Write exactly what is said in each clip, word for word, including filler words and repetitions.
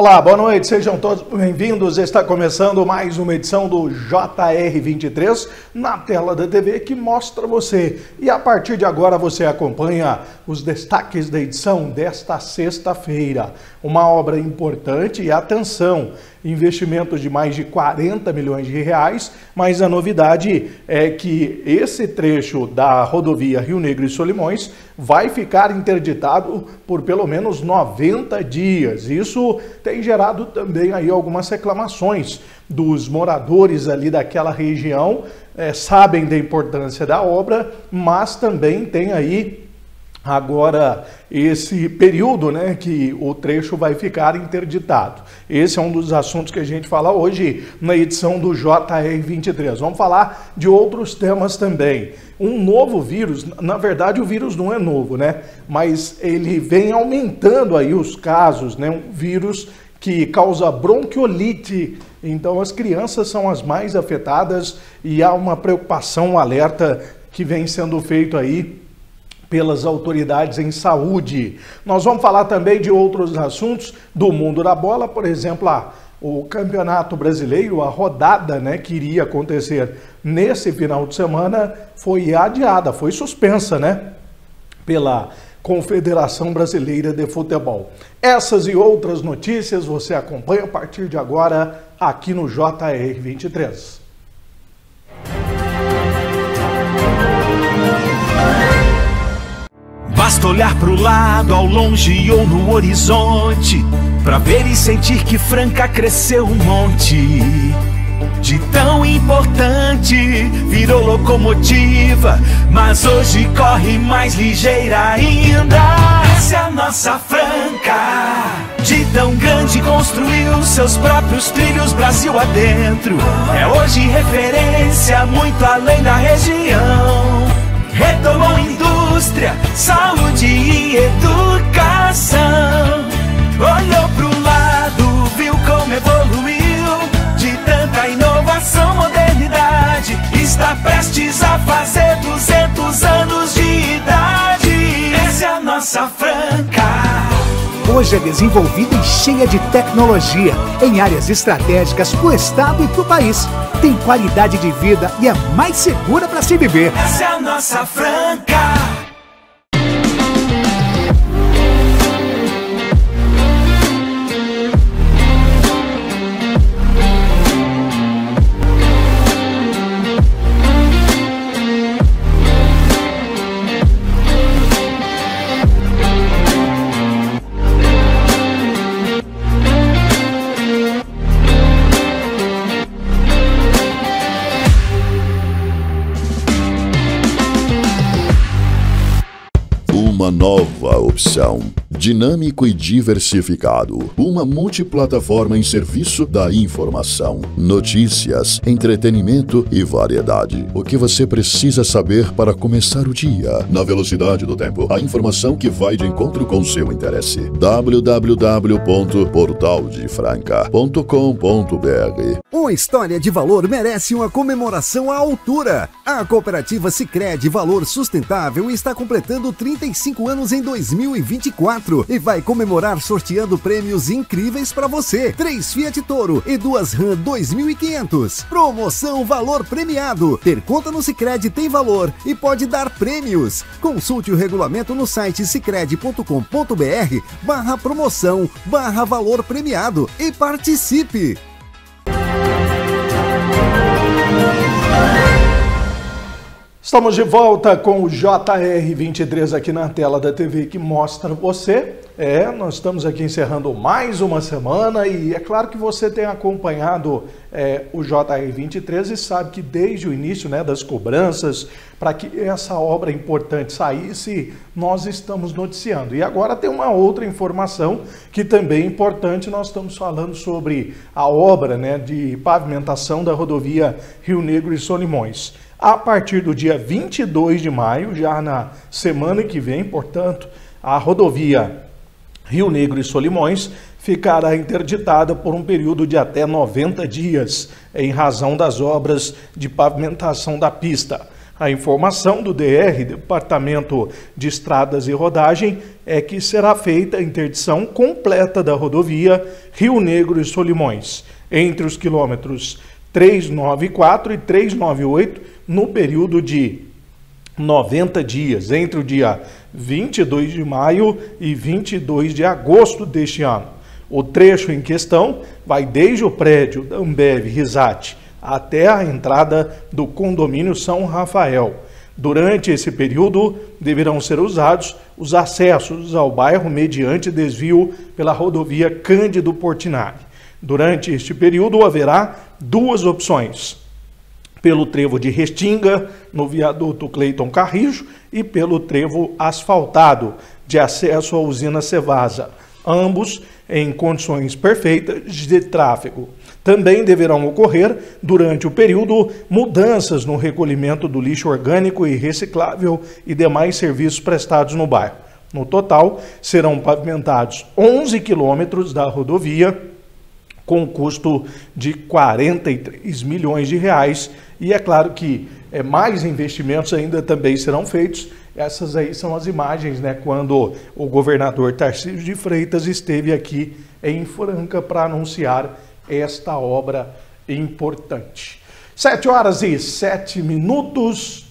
Olá, boa noite, sejam todos bem-vindos. Está começando mais uma edição do J R vinte e três na tela da T V que mostra você. E a partir de agora você acompanha os destaques da edição desta sexta-feira. Uma obra importante e atenção, investimentos de mais de quarenta milhões de reais, mas a novidade é que esse trecho da rodovia Rio Negro e Solimões vai ficar interditado por pelo menos noventa dias. Isso tem gerado também aí algumas reclamações dos moradores ali daquela região, é, sabem da importância da obra, mas também tem aí agora esse período, né, que o trecho vai ficar interditado. Esse é um dos assuntos que a gente fala hoje na edição do J R vinte e três. Vamos falar de outros temas também. Um novo vírus, na verdade o vírus não é novo, né, mas ele vem aumentando aí os casos, né, um vírus que causa bronquiolite. Então as crianças são as mais afetadas e há uma preocupação, um alerta que vem sendo feito aí pelas autoridades em saúde. Nós vamos falar também de outros assuntos do mundo da bola, por exemplo, ah, o Campeonato Brasileiro, a rodada, né, que iria acontecer nesse final de semana foi adiada, foi suspensa, né, pela Confederação Brasileira de Futebol. Essas e outras notícias você acompanha a partir de agora aqui no J R vinte e três. Basta olhar pro lado, ao longe ou no horizonte, pra ver e sentir que Franca cresceu um monte. De tão importante virou locomotiva, mas hoje corre mais ligeira ainda. Essa é a nossa Franca. De tão grande construiu seus próprios trilhos Brasil adentro. É hoje referência muito além da região. Retomou indústria, saúde e educação. Olhou pro lado, viu como evoluiu. De tanta inovação, modernidade, está prestes a fazer duzentos anos de idade. Essa é a nossa Franca. Hoje é desenvolvida e cheia de tecnologia, em áreas estratégicas para o estado e para o país. Tem qualidade de vida e é mais segura para se viver. Essa é a nossa Franca. Uma nova opção, dinâmico e diversificado, uma multiplataforma em serviço da informação, notícias, entretenimento e variedade. O que você precisa saber para começar o dia, na velocidade do tempo, a informação que vai de encontro com seu interesse. w w w ponto portal de franca ponto com ponto b r. Uma história de valor merece uma comemoração à altura. A cooperativa Sicredi Valor Sustentável está completando trinta e cinco anos em dois mil e vinte e quatro e vai comemorar sorteando prêmios incríveis para você. Três Fiat Toro e duas RAM dois mil e quinhentos. Promoção Valor Premiado. Ter conta no Sicredi tem valor e pode dar prêmios. Consulte o regulamento no site sicredi ponto com ponto b r barra promoção barra valor premiado e participe. Estamos de volta com o J R vinte e três aqui na tela da T V que mostra você. É, nós estamos aqui encerrando mais uma semana e é claro que você tem acompanhado é, o J R vinte e três e sabe que desde o início, né, das cobranças, para que essa obra importante saísse, nós estamos noticiando. E agora tem uma outra informação que também é importante, nós estamos falando sobre a obra, né, de pavimentação da rodovia Rio Negro e Solimões. A partir do dia vinte e dois de maio, já na semana que vem, portanto, a rodovia Rio Negro e Solimões ficará interditada por um período de até noventa dias, em razão das obras de pavimentação da pista. A informação do D R, Departamento de Estradas e Rodagem, é que será feita a interdição completa da rodovia Rio Negro e Solimões, entre os quilômetros trezentos e noventa e quatro e trezentos e noventa e oito, no período de noventa dias, entre o dia vinte e dois de maio e vinte e dois de agosto deste ano. O trecho em questão vai desde o prédio da Ambev Risate até a entrada do condomínio São Rafael. Durante esse período, deverão ser usados os acessos ao bairro mediante desvio pela rodovia Cândido Portinari. Durante este período, haverá duas opções: pelo trevo de Restinga, no viaduto Cleiton Carrijo, e pelo trevo asfaltado de acesso à usina Cevasa, ambos em condições perfeitas de tráfego. Também deverão ocorrer, durante o período, mudanças no recolhimento do lixo orgânico e reciclável e demais serviços prestados no bairro. No total, serão pavimentados onze quilômetros da rodovia, com custo de quarenta e três milhões de reais, e é claro que é, mais investimentos ainda também serão feitos. Essas aí são as imagens, né, quando o governador Tarcísio de Freitas esteve aqui em Franca para anunciar esta obra importante. Sete horas e sete minutos.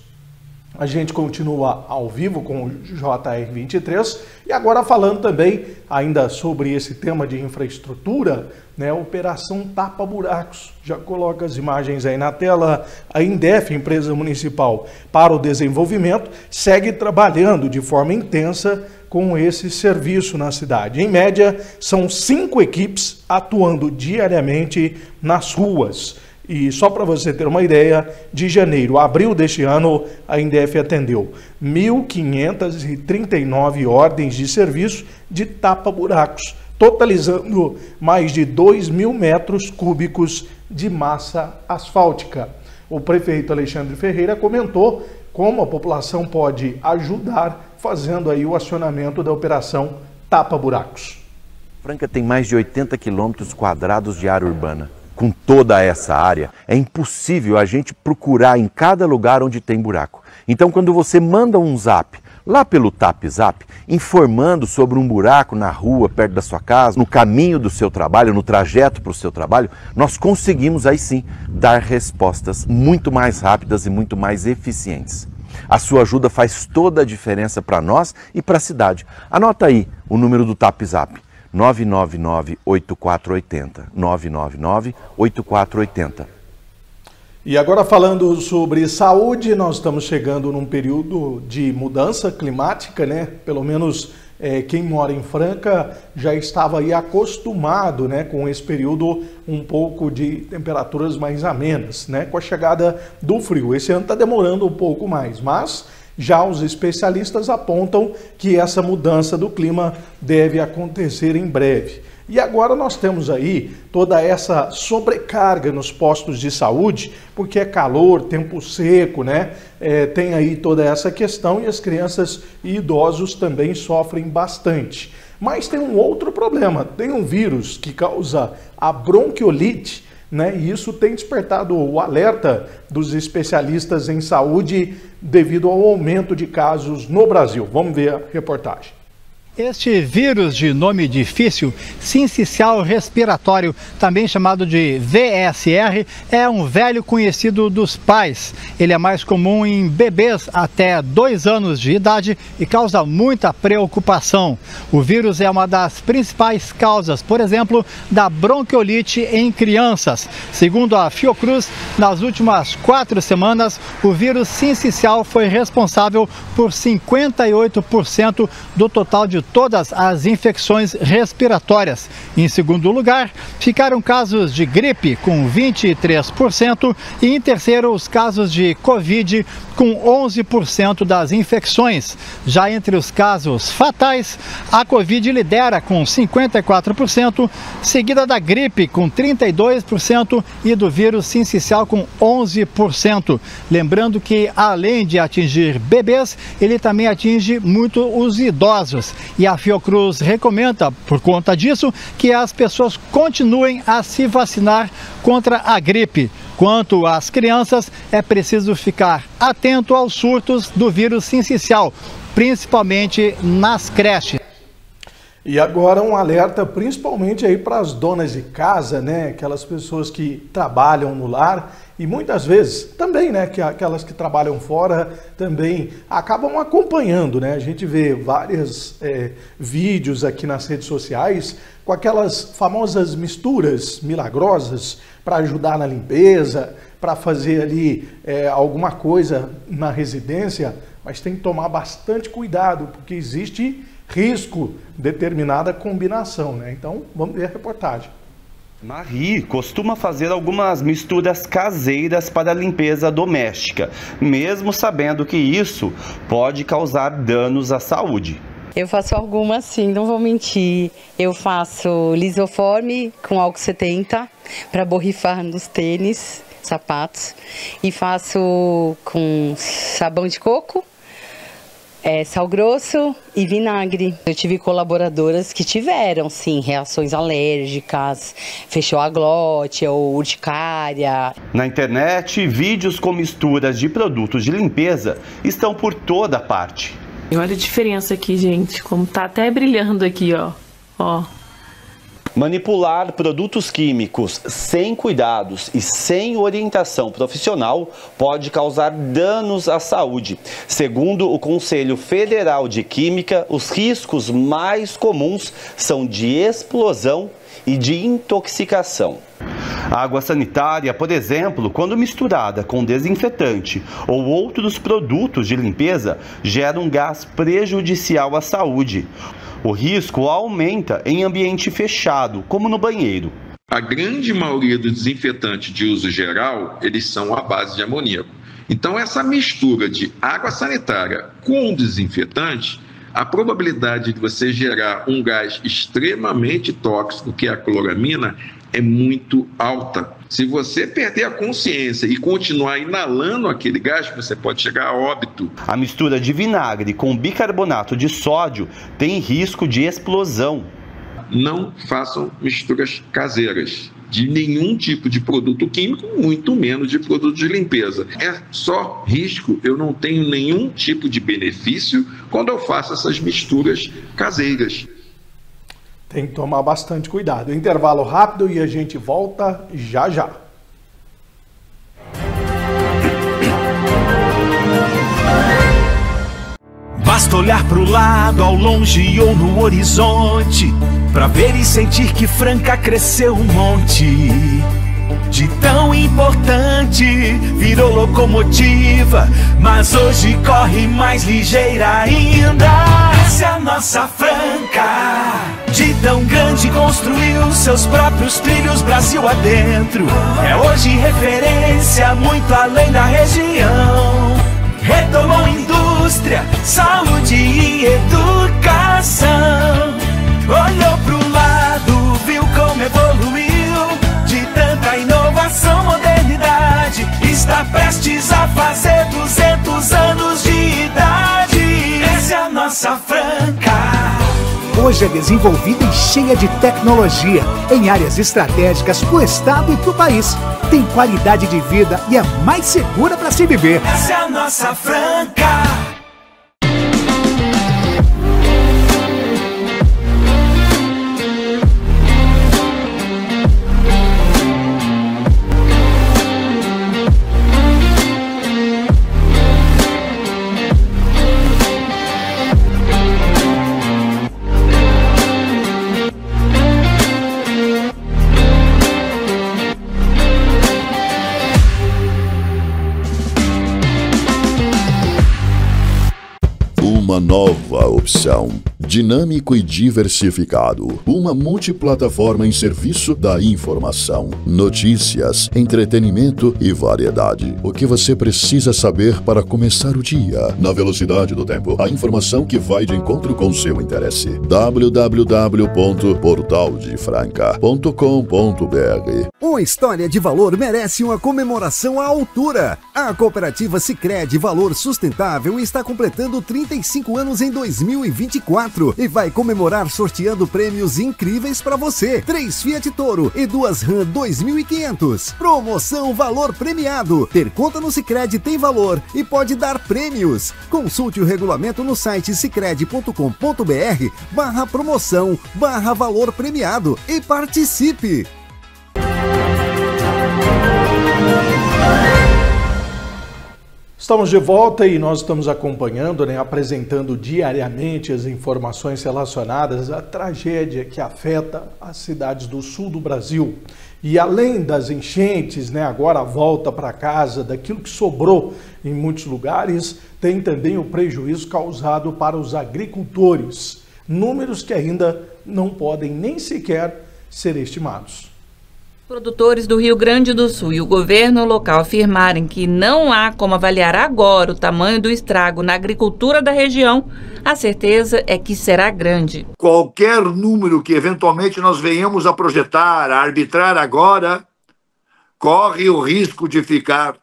A gente continua ao vivo com o J R vinte e três e agora falando também ainda sobre esse tema de infraestrutura, né, Operação Tapa Buracos. Já coloca as imagens aí na tela. A Indef, empresa municipal para o desenvolvimento, segue trabalhando de forma intensa com esse serviço na cidade. Em média, são cinco equipes atuando diariamente nas ruas. E só para você ter uma ideia, de janeiro a abril deste ano, a Indef atendeu mil quinhentas e trinta e nove ordens de serviço de tapa-buracos, totalizando mais de dois mil metros cúbicos de massa asfáltica. O prefeito Alexandre Ferreira comentou como a população pode ajudar fazendo aí o acionamento da Operação Tapa Buracos. Franca tem mais de oitenta quilômetros quadrados de área urbana. Com toda essa área, é impossível a gente procurar em cada lugar onde tem buraco. Então, quando você manda um zap lá pelo Tap Zap, informando sobre um buraco na rua, perto da sua casa, no caminho do seu trabalho, no trajeto para o seu trabalho, nós conseguimos aí sim dar respostas muito mais rápidas e muito mais eficientes. A sua ajuda faz toda a diferença para nós e para a cidade. Anota aí o número do Tap Zap. nove nove nove, oito quatro oito zero, nove nove nove, oito quatro oito zero. E agora falando sobre saúde, nós estamos chegando num período de mudança climática, né? Pelo menos é, quem mora em Franca já estava aí acostumado, né, com esse período um pouco de temperaturas mais amenas, né? Com a chegada do frio. Esse ano está demorando um pouco mais, mas já os especialistas apontam que essa mudança do clima deve acontecer em breve. E agora nós temos aí toda essa sobrecarga nos postos de saúde, porque é calor, tempo seco, né? É, tem aí toda essa questão e as crianças e idosos também sofrem bastante. Mas tem um outro problema, tem um vírus que causa a bronquiolite, né? E isso tem despertado o alerta dos especialistas em saúde devido ao aumento de casos no Brasil. Vamos ver a reportagem. Este vírus de nome difícil, sincicial respiratório, também chamado de V S R, é um velho conhecido dos pais. Ele é mais comum em bebês até dois anos de idade e causa muita preocupação. O vírus é uma das principais causas, por exemplo, da bronquiolite em crianças. Segundo a Fiocruz, nas últimas quatro semanas, o vírus sincicial foi responsável por cinquenta e oito por cento do total de todas as infecções respiratórias. Em segundo lugar, ficaram casos de gripe, com vinte e três por cento, e em terceiro, os casos de Covid, com onze por cento das infecções. Já entre os casos fatais, a Covid lidera com cinquenta e quatro por cento, seguida da gripe, com trinta e dois por cento, e do vírus sincicial, com onze por cento. Lembrando que, além de atingir bebês, ele também atinge muito os idosos. E a Fiocruz recomenda, por conta disso, que as pessoas continuem a se vacinar contra a gripe. Quanto às crianças, é preciso ficar atento aos surtos do vírus sincicial, principalmente nas creches. E agora um alerta principalmente aí para as donas de casa, né? Aquelas pessoas que trabalham no lar e muitas vezes também, né? Que aquelas que trabalham fora também acabam acompanhando, né? A gente vê vários é, vídeos aqui nas redes sociais com aquelas famosas misturas milagrosas para ajudar na limpeza, para fazer ali é, alguma coisa na residência, mas tem que tomar bastante cuidado, porque existe risco determinada combinação, né? Então, vamos ver a reportagem. Marie costuma fazer algumas misturas caseiras para a limpeza doméstica, mesmo sabendo que isso pode causar danos à saúde. Eu faço algumas sim, não vou mentir. Eu faço lisoforme com álcool setenta para borrifar nos tênis, sapatos. E faço com sabão de coco, é, sal grosso e vinagre. Eu tive colaboradoras que tiveram, sim, reações alérgicas, fechou a glote ou urticária. Na internet, vídeos com misturas de produtos de limpeza estão por toda parte. E olha a diferença aqui, gente, como tá até brilhando aqui, ó. Ó. Manipular produtos químicos sem cuidados e sem orientação profissional pode causar danos à saúde. Segundo o Conselho Federal de Química, os riscos mais comuns são de explosão e de intoxicação. A água sanitária, por exemplo, quando misturada com desinfetante ou outros produtos de limpeza, gera um gás prejudicial à saúde. O risco aumenta em ambiente fechado, como no banheiro. A grande maioria dos desinfetantes de uso geral, eles são à base de amoníaco. Então, essa mistura de água sanitária com desinfetante, a probabilidade de você gerar um gás extremamente tóxico, que é a cloramina, é muito alta. Se você perder a consciência e continuar inalando aquele gás, você pode chegar a óbito. A mistura de vinagre com bicarbonato de sódio tem risco de explosão. Não façam misturas caseiras de nenhum tipo de produto químico, muito menos de produto de limpeza. É só risco, eu não tenho nenhum tipo de benefício quando eu faço essas misturas caseiras. Tem que tomar bastante cuidado. Intervalo rápido e a gente volta já já. Basta olhar pro lado, ao longe ou no horizonte, pra ver e sentir que Franca cresceu um monte. De tão importante virou locomotiva, mas hoje corre mais ligeira ainda. Essa é a nossa Franca. De tão grande construiu seus próprios trilhos Brasil adentro. É hoje referência muito além da região. Retomou indústria, saúde e educação. Olhou pro lado, viu como evoluiu. De tanta inovação, modernidade, está prestes a fazer duzentos anos de idade. Essa é a nossa Franca. Hoje é desenvolvida e cheia de tecnologia, em áreas estratégicas para o estado e para o país. Tem qualidade de vida e é mais segura para se viver. Essa é a nossa Franca. Uma nova opção. Dinâmico e diversificado. Uma multiplataforma em serviço da informação, notícias, entretenimento e variedade. O que você precisa saber para começar o dia. Na velocidade do tempo. A informação que vai de encontro com seu interesse. w w w ponto portal de franca ponto com ponto b r. Uma história de valor merece uma comemoração à altura. A cooperativa Sicredi Valor Sustentável está completando trinta e cinco anos em dois mil e vinte e quatro quatro e vai comemorar sorteando prêmios incríveis para você. Três Fiat Toro e duas RAM dois mil e quinhentos. Promoção Valor Premiado. Ter conta no Sicredi tem valor e pode dar prêmios. Consulte o regulamento no site sicredi ponto com ponto br barra promoção barra valor premiado e participe. Estamos de volta e nós estamos acompanhando, né, apresentando diariamente as informações relacionadas à tragédia que afeta as cidades do sul do Brasil. E além das enchentes, né, agora a volta para casa, daquilo que sobrou em muitos lugares, tem também o prejuízo causado para os agricultores. Números que ainda não podem nem sequer ser estimados. Produtores do Rio Grande do Sul e o governo local afirmarem que não há como avaliar agora o tamanho do estrago na agricultura da região, a certeza é que será grande. Qualquer número que eventualmente nós venhamos a projetar, a arbitrar agora, corre o risco de ficar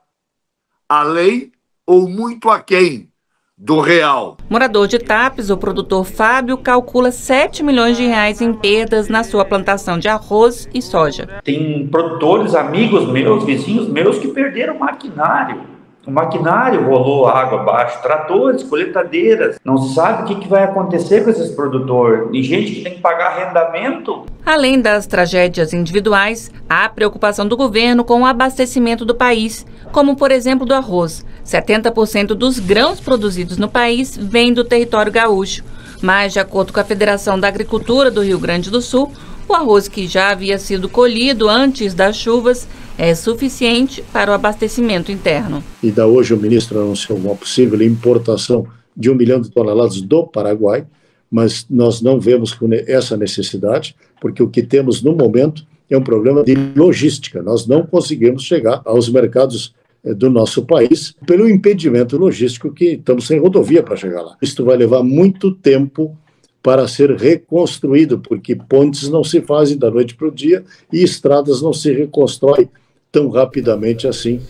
além ou muito aquém do real. Morador de Tapes, o produtor Fábio calcula sete milhões de reais em perdas na sua plantação de arroz e soja. Tem produtores, amigos meus, vizinhos meus que perderam maquinário. O maquinário rolou água abaixo, tratores, coletadeiras. Não se sabe o que, que vai acontecer com esses produtores. Tem gente que tem que pagar arrendamento. Além das tragédias individuais, há a preocupação do governo com o abastecimento do país, como por exemplo do arroz. setenta por cento dos grãos produzidos no país vêm do território gaúcho. Mas, de acordo com a Federação da Agricultura do Rio Grande do Sul, o arroz que já havia sido colhido antes das chuvas é suficiente para o abastecimento interno. E da hoje o ministro anunciou uma possível importação de um milhão de toneladas do Paraguai, mas nós não vemos essa necessidade, porque o que temos no momento é um problema de logística. Nós não conseguimos chegar aos mercados do nosso país pelo impedimento logístico que estamos sem rodovia para chegar lá. Isso vai levar muito tempo para ser reconstruído, porque pontes não se fazem da noite para o dia e estradas não se reconstroem tão rapidamente assim.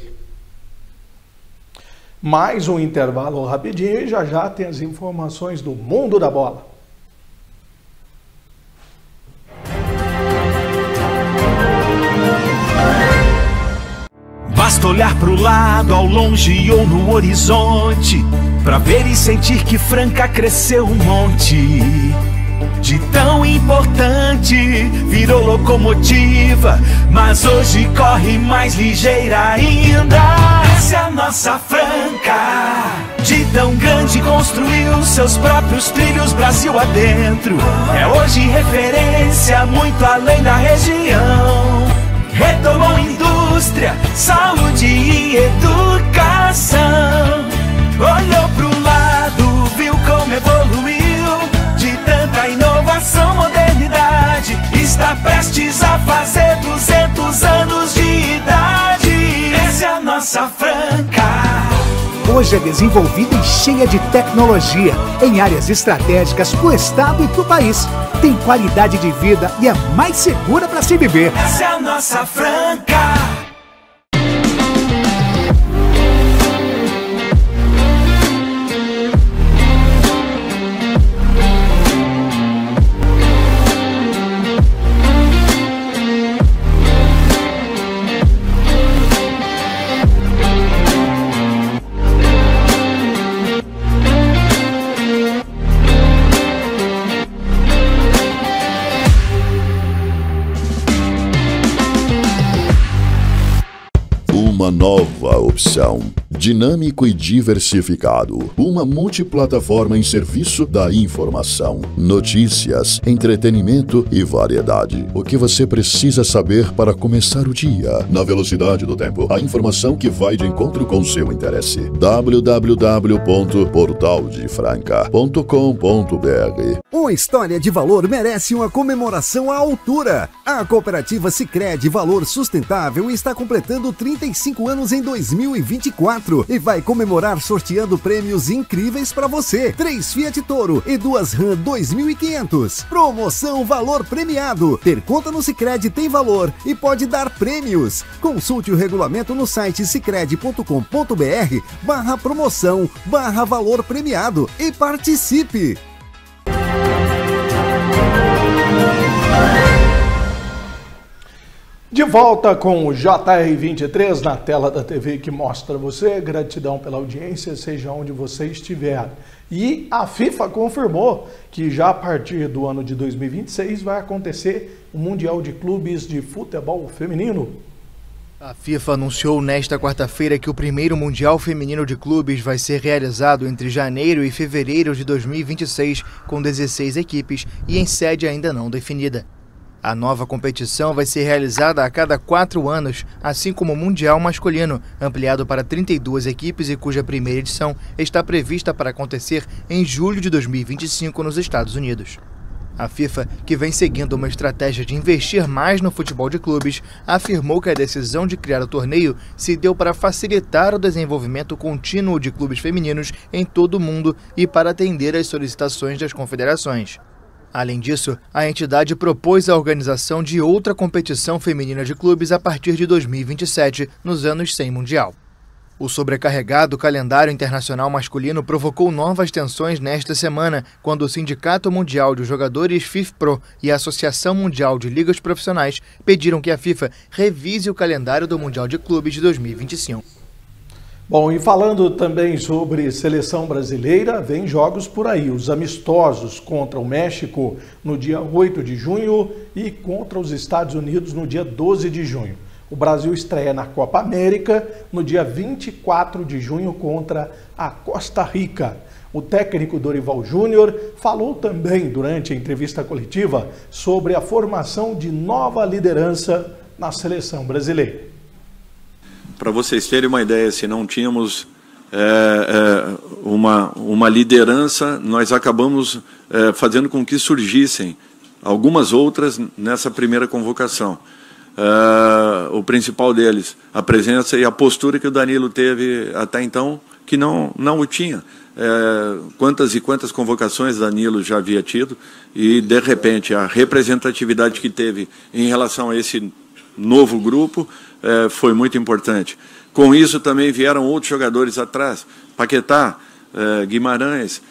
Mais um intervalo rapidinho e já já tem as informações do mundo da bola. Basta olhar pro lado, ao longe ou no horizonte, pra ver e sentir que Franca cresceu um monte. De tão importante virou locomotiva, mas hoje corre mais ligeira ainda. Essa é a nossa Franca. De tão grande construiu seus próprios trilhos Brasil adentro. É hoje referência muito além da região. Retomou indústria, saúde e educação. Olhou pro lado, viu como evoluiu. De tanta inovação, modernidade, está prestes a fazer duzentos anos de idade. Essa é a nossa Franca. Hoje é desenvolvida e cheia de tecnologia, em áreas estratégicas para o estado e para o país. Tem qualidade de vida e é mais segura para se viver. Essa é a nossa Franca. Uma nova opção. Dinâmico e diversificado. Uma multiplataforma em serviço da informação, notícias, entretenimento e variedade. O que você precisa saber para começar o dia. Na velocidade do tempo. A informação que vai de encontro com seu interesse. w w w ponto portal de franca ponto com ponto b r. Uma história de valor merece uma comemoração à altura. A cooperativa Sicredi Valor Sustentável está completando trinta e cinco anos em dois mil e vinte e quatro e vai comemorar sorteando prêmios incríveis para você. Três Fiat Toro e duas RAM dois mil e quinhentos. Promoção Valor Premiado. Ter conta no Sicredi tem valor e pode dar prêmios. Consulte o regulamento no site sicredi ponto com ponto br barra promoção barra valor premiado e participe. De volta com o J R vinte e três na tela da T V que mostra você. Gratidão pela audiência, seja onde você estiver. E a FIFA confirmou que já a partir do ano de dois mil e vinte e seis vai acontecer o Mundial de Clubes de Futebol Feminino. A FIFA anunciou nesta quarta-feira que o primeiro Mundial Feminino de Clubes vai ser realizado entre janeiro e fevereiro de dois mil e vinte e seis, com dezesseis equipes e em sede ainda não definida. A nova competição vai ser realizada a cada quatro anos, assim como o Mundial Masculino, ampliado para trinta e duas equipes e cuja primeira edição está prevista para acontecer em julho de dois mil e vinte e cinco nos Estados Unidos. A FIFA, que vem seguindo uma estratégia de investir mais no futebol de clubes, afirmou que a decisão de criar o torneio se deu para facilitar o desenvolvimento contínuo de clubes femininos em todo o mundo e para atender às solicitações das confederações. Além disso, a entidade propôs a organização de outra competição feminina de clubes a partir de dois mil e vinte e sete, nos anos sem Mundial. O sobrecarregado calendário internacional masculino provocou novas tensões nesta semana, quando o Sindicato Mundial de Jogadores FIFPro e a Associação Mundial de Ligas Profissionais pediram que a FIFA revise o calendário do Mundial de Clubes de dois mil e vinte e cinco. Bom, e falando também sobre seleção brasileira, vem jogos por aí, os amistosos contra o México no dia oito de junho e contra os Estados Unidos no dia doze de junho. O Brasil estreia na Copa América no dia vinte e quatro de junho contra a Costa Rica. O técnico Dorival Júnior falou também durante a entrevista coletiva sobre a formação de nova liderança na seleção brasileira. Para vocês terem uma ideia, se não tínhamos é, é, uma, uma liderança, nós acabamos é, fazendo com que surgissem algumas outras nessa primeira convocação. É, o principal deles, a presença e a postura que o Danilo teve até então, que não, não o tinha. É, quantas e quantas convocações Danilo já havia tido e, de repente, a representatividade que teve em relação a esse novo grupo é, foi muito importante. Com isso também vieram outros jogadores atrás, Paquetá, é, Guimarães,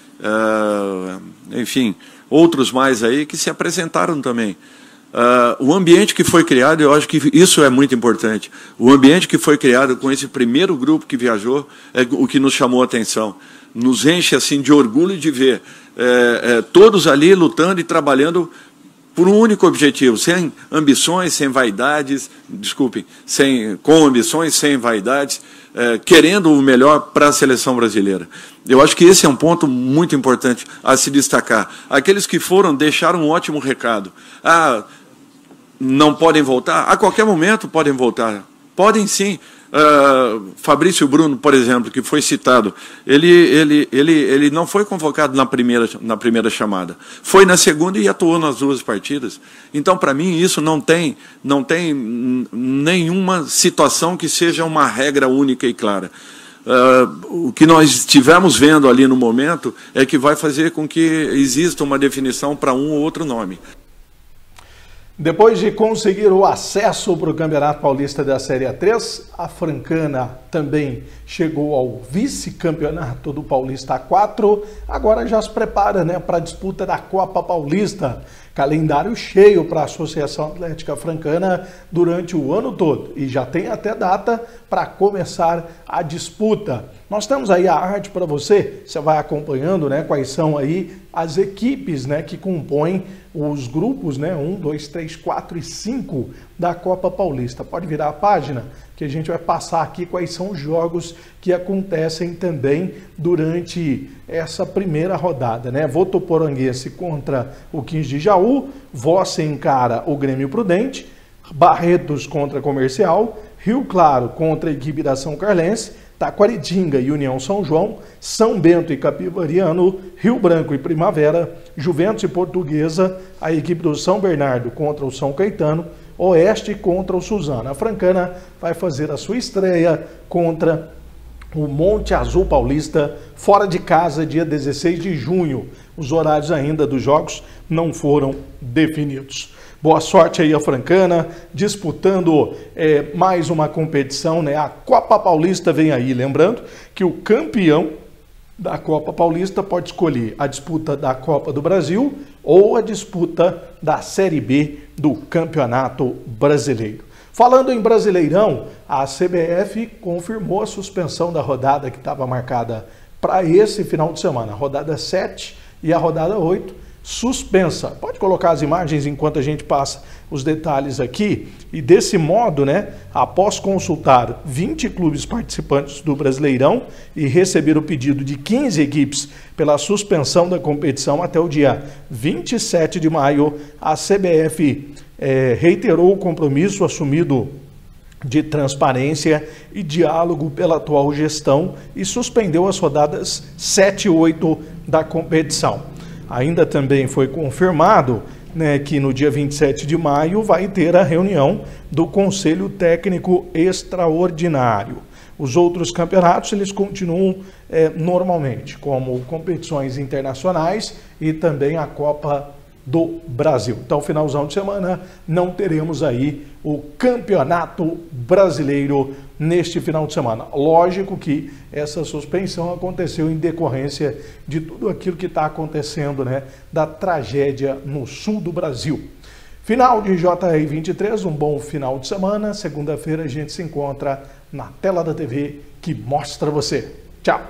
é, enfim, outros mais aí que se apresentaram também. Uh, o ambiente que foi criado, eu acho que isso é muito importante. O ambiente que foi criado com esse primeiro grupo que viajou é o que nos chamou a atenção. Nos enche assim de orgulho de ver é, é, todos ali lutando e trabalhando por um único objetivo, sem ambições, sem vaidades, desculpem, sem, com ambições, sem vaidades, é, querendo o melhor para a seleção brasileira. Eu acho que esse é um ponto muito importante a se destacar. Aqueles que foram deixaram um ótimo recado. Ah, não podem voltar? A qualquer momento podem voltar. Podem sim. Uh, Fabrício Bruno, por exemplo, que foi citado, ele, ele, ele, ele não foi convocado na primeira, na primeira chamada. Foi na segunda e atuou nas duas partidas. Então, para mim, isso não tem, não tem nenhuma situação que seja uma regra única e clara. Uh, o que nós estivemos vendo ali no momento é que vai fazer com que exista uma definição para um ou outro nome. Depois de conseguir o acesso para o Campeonato Paulista da Série A três, a Francana também chegou ao vice-campeonato do Paulista A quatro, agora já se prepara, né, para a disputa da Copa Paulista. Calendário cheio para a Associação Atlética Francana durante o ano todo e já tem até data para começar a disputa. Nós temos aí a arte para você, você vai acompanhando, né, quais são aí as equipes, né, que compõem os grupos, né, um, dois, três, quatro e cinco da Copa Paulista. Pode virar a página que a gente vai passar aqui quais são os jogos que acontecem também durante essa primeira rodada, né? Votuporanguense contra o quinze de Jaú, Vossa encara o Grêmio Prudente, Barretos contra Comercial, Rio Claro contra a equipe da São Carlense, Taquaritinga e União São João, São Bento e Capivariano, Rio Branco e Primavera, Juventus e Portuguesa, a equipe do São Bernardo contra o São Caetano, Oeste contra o Suzano. A Francana vai fazer a sua estreia contra o Monte Azul Paulista, fora de casa, dia dezesseis de junho. Os horários ainda dos jogos não foram definidos. Boa sorte aí a Francana, disputando é, mais uma competição, né? A Copa Paulista vem aí. Lembrando que o campeão da Copa Paulista pode escolher a disputa da Copa do Brasil ou a disputa da Série B do Campeonato Brasileiro. Falando em Brasileirão, a C B F confirmou a suspensão da rodada que estava marcada para esse final de semana. A rodada sete e a rodada oito suspensa. Pode colocar as imagens enquanto a gente passa os detalhes aqui. E desse modo, né, após consultar vinte clubes participantes do Brasileirão e receber o pedido de quinze equipes pela suspensão da competição até o dia vinte e sete de maio, a C B F é, reiterou o compromisso assumido de transparência e diálogo pela atual gestão e suspendeu as rodadas sete e oito da competição. Ainda também foi confirmado, né, que no dia vinte e sete de maio vai ter a reunião do Conselho Técnico Extraordinário. Os outros campeonatos eles continuam é, normalmente, como competições internacionais e também a Copa do Brasil. Então, finalzão de semana, não teremos aí o Campeonato Brasileiro neste final de semana. Lógico que essa suspensão aconteceu em decorrência de tudo aquilo que está acontecendo, né, da tragédia no sul do Brasil. Final de J R vinte e três, um bom final de semana. Segunda-feira a gente se encontra na tela da T V que mostra você. Tchau!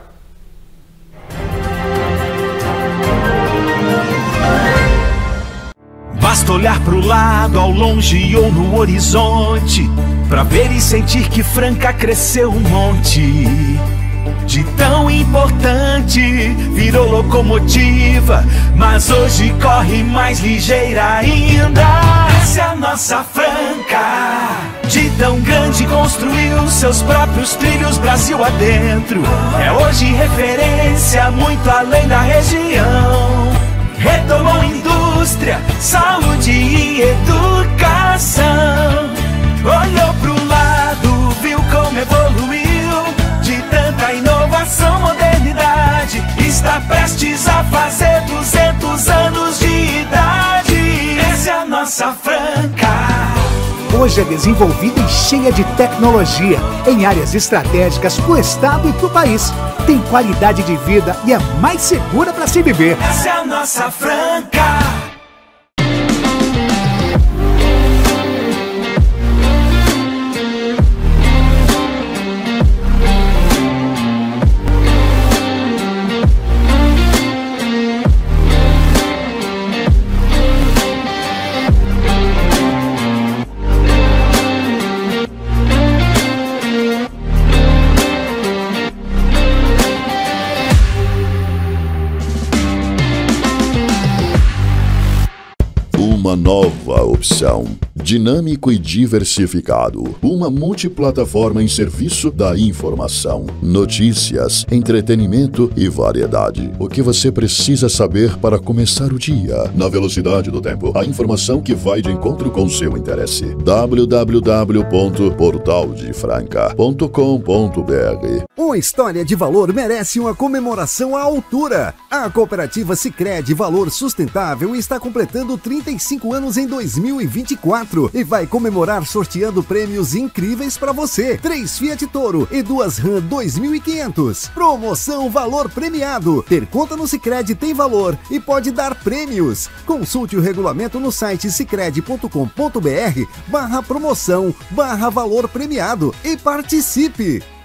Basta olhar pro lado, ao longe ou no horizonte, pra ver e sentir que Franca cresceu um monte. De tão importante, virou locomotiva, mas hoje corre mais ligeira ainda. Essa é a nossa Franca. De tão grande construiu seus próprios trilhos Brasil adentro. É hoje referência muito além da região. Retomou indústria, saúde e educação. Olhou pro lado, viu como evoluiu. De tanta inovação, modernidade, está prestes a fazer duzentos anos de idade. Essa é a nossa Franca. Hoje é desenvolvida e cheia de tecnologia, em áreas estratégicas para o estado e para o país. Tem qualidade de vida e é mais segura para se viver. Essa é a nossa Franca. Uma nova opção. Dinâmico e diversificado. Uma multiplataforma em serviço da informação, notícias, entretenimento e variedade. O que você precisa saber para começar o dia. Na velocidade do tempo. A informação que vai de encontro com seu interesse. w w w ponto portal de franca ponto com ponto b r. Uma história de valor merece uma comemoração à altura. A cooperativa Sicredi Valor Sustentável está completando trinta e cinco anos em dois mil e vinte e quatro e vai comemorar sorteando prêmios incríveis para você. Três Fiat Toro e duas RAM dois mil e quinhentos. Promoção Valor Premiado. Ter conta no Sicredi tem valor e pode dar prêmios. Consulte o regulamento no site sicredi ponto com ponto b r barra promoção barra valor premiado e participe.